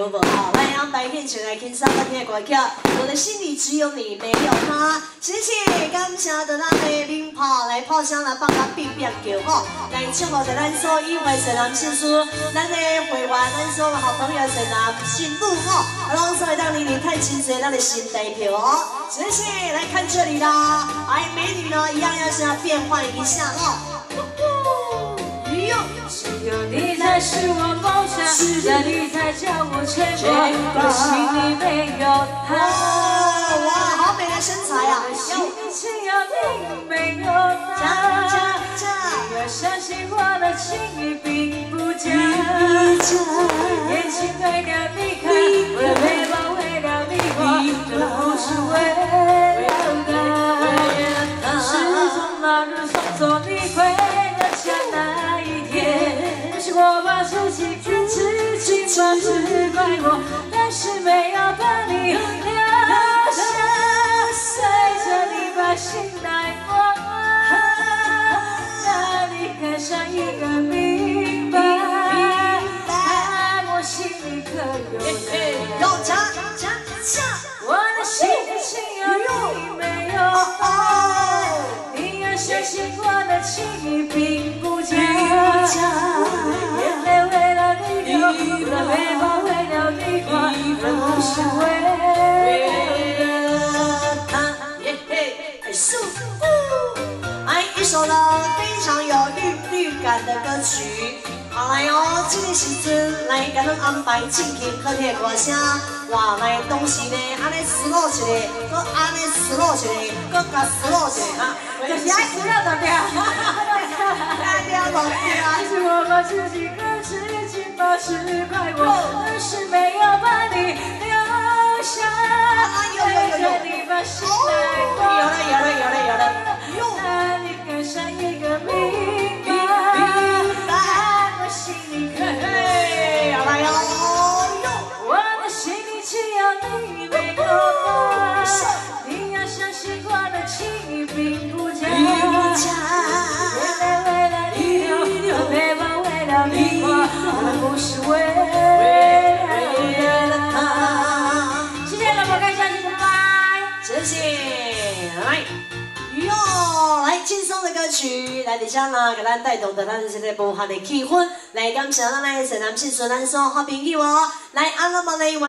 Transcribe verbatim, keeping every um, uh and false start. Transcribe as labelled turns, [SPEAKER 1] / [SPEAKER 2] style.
[SPEAKER 1] 无好，来安排现场来欣赏咱的歌曲，我的心里只有你，没有他。谢谢，感谢着咱的领炮来炮声来帮咱变变叫吼，来祝福着咱所有的善男信徒，咱的会员，咱所有好朋友善男信徒吼，拢所以让你领太亲切咱的新代表哦。谢谢，来看这里啦，哎，美女呢一样要是要变换一下哦。
[SPEAKER 2] 只有你才是我梦想，只有你才叫我牵挂，我的心里没有他。
[SPEAKER 1] 哇，好美的身材啊！
[SPEAKER 2] 心里只有你，没有他。你要相信我的情意并不假，眼睛为了你看，我的背包为了你画，这不是为了他。始终那日送走你回到家那一天。 我把自己骗自己，把只怪我，但是没有把你留下，随着你把心来过，让你看上一个明白，爱我心里可有
[SPEAKER 1] 有加加加，
[SPEAKER 2] 我的心里只有你，没有他。你要相信我的情意并不假。 眼泪为了你流，我的背包为了你挂，而不是为了他。
[SPEAKER 1] 耶嘿，舒服。哎，一首呢非常有律律感的歌曲。好来哦，这个时阵来给咱安排进行好听的歌声。哇，来东西呢，安尼 slow 一下，搁安尼 slow 一下，搁加 slow 一下啊。
[SPEAKER 2] 就是爱死了就对啊，
[SPEAKER 1] 爱掉就对啊。
[SPEAKER 2] 是我把自己跟自己把是怪我，但是没有把你留下，陪着你把心来过。
[SPEAKER 1] 有了有了有了有了，
[SPEAKER 2] 让你更像一个明白，爱我心里可
[SPEAKER 1] 嘿，要来哟！
[SPEAKER 2] 我的心里只有你，没有他。你要相信我的情意并不假。眼泪为了你流，我背包为了你挂，而不是为了他。谢谢老婆，感谢你们来，
[SPEAKER 1] 谢谢，来。 哟，来轻松的歌曲，来底下呢，给咱带动的咱现在无限的气氛，来感谢咱的善男信徒，咱所好朋友哦，来安那么呢。